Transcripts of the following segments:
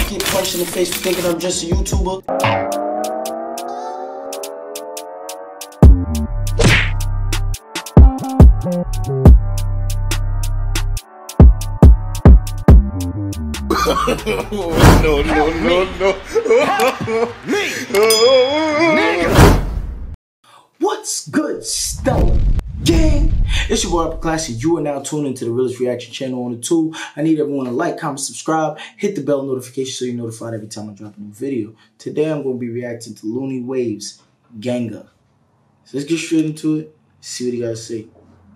get punched in the face for thinking I'm just a YouTuber. No. Me! Nigga! What's good, Stella Gang? It's your boy Upper Classy. You are now tuned into the Realest Reaction channel on the tube. I need everyone to like, comment, subscribe, hit the bell notification so you're notified every time I drop a new video. Today I'm going to be reacting to Looney Waves Ganga. So let's get straight into it. See what he got to say.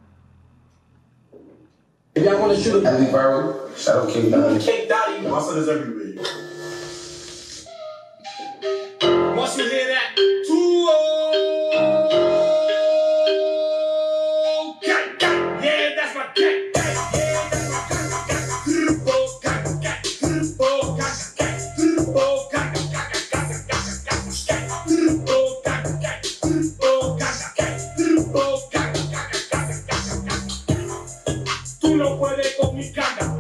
If y'all want to shoot a movie viral, shout out King Dottie. King Dottie. My son is everywhere. Once you hear that, 2-0. Yeah, that's my gang. Yeah, that's my Tú no puedes con mi ganga.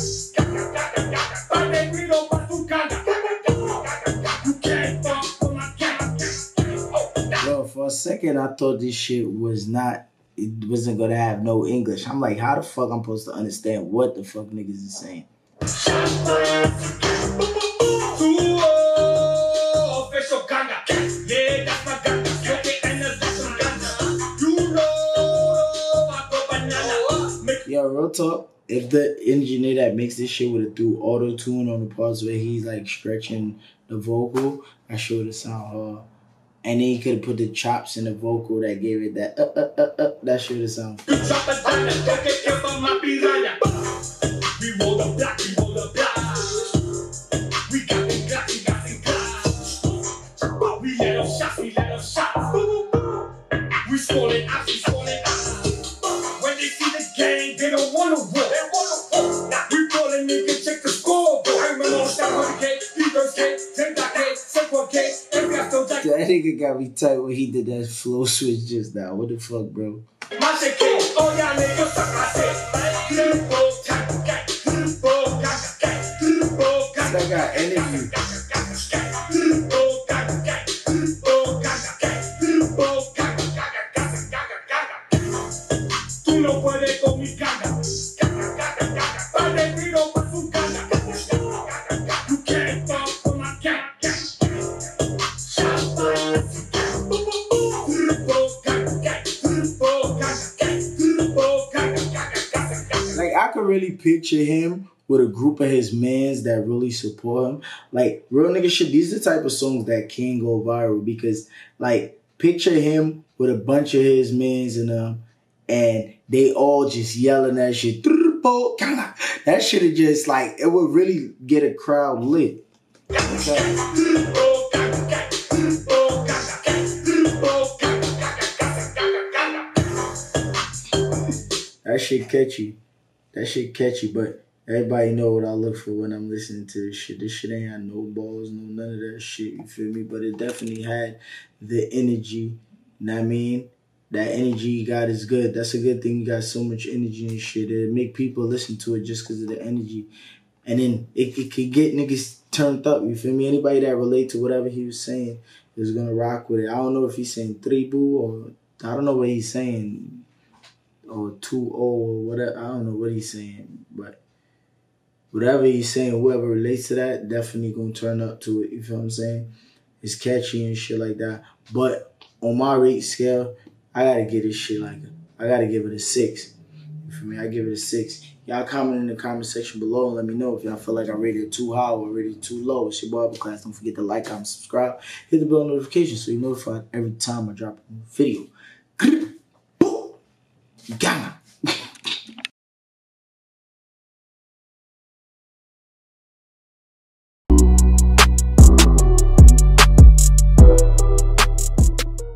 Yo, for a second, I thought this shit was not, it wasn't gonna have no English. I'm like, how the fuck I'm supposed to understand what the fuck niggas is saying? Yo, real talk, if the engineer that makes this shit would have threw auto-tune on the parts where he's like stretching the vocal, I sure would have sound hard. And then he could have put the chops in the vocal that gave it that that shit would have sound. We roll the block, we roll the block. We got them glass, we got them glass. We let them shot, we let them shot. We scoring out, we scoring out. When they see the gang, they don't wanna walk. They wanna walk. We calling niggas, check the scoreboard. I remember on that 100K, P30K, 10K, 7K, every after that. That nigga got me tight when he did that flow switch just now. What the fuck, bro? Oh yeah, niggas, I got energy. Tú no puedes con mi ganga. You can't fuck with my gang. Like, I could really picture him with a group of his mans that really support him. Like, real nigga shit, these are the type of songs that can go viral because, like, picture him with a bunch of his mans in them and they all just yelling that shit. That shit is just, like, it would really get a crowd lit. Okay. That shit catchy. That shit catchy, but everybody know what I look for when I'm listening to this shit. This shit ain't had no balls, no none of that shit, you feel me? But it definitely had the energy, you know what I mean? That energy you got is good. That's a good thing. You got so much energy and shit. It'll make people listen to it just because of the energy. And then it could get niggas turned up, you feel me? Anybody that relate to whatever he was saying is going to rock with it. I don't know if he's saying tribu or I don't know what he's saying. Or 2-0 or whatever. I don't know what he's saying. But whatever he's saying, whoever relates to that, definitely going to turn up to it. You feel what I'm saying? It's catchy and shit like that. But on my rate scale, I got to give this shit like I got to give it a 6. You feel me? I give it a 6. Y'all comment in the comment section below and let me know if y'all feel like I rated it too high or rated it too low. It's your boy Upper Class. Don't forget to like, comment, subscribe. Hit the bell notification so you're notified every time I drop a new video. Gana.